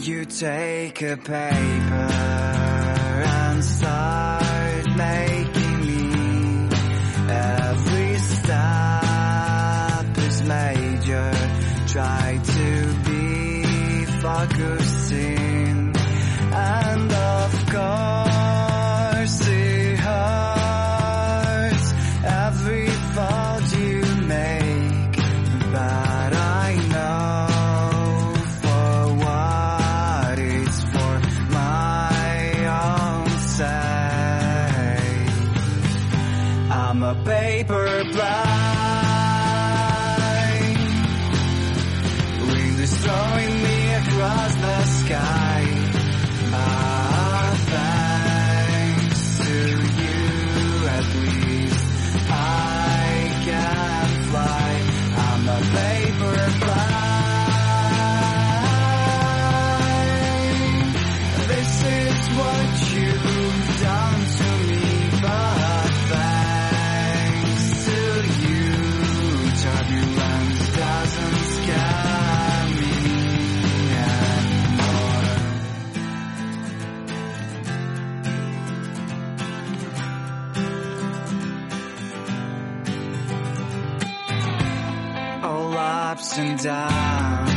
You take a paper and start making me. Every step is major. Try to be focusing, and of course it hurts every thought you make, but I know for what it's for my own sake. I'm a paper blind, wind is throwing me across the sky. Thanks to you, at least I can fly. I'm a paper blind. This is what you've done to me, but thanks to you, turbulence doesn't scare me anymore. All ups and downs